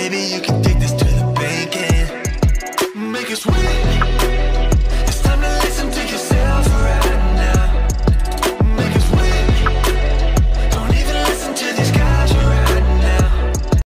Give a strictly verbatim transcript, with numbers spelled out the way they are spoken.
Maybe you can take this to the bank and make it sweet.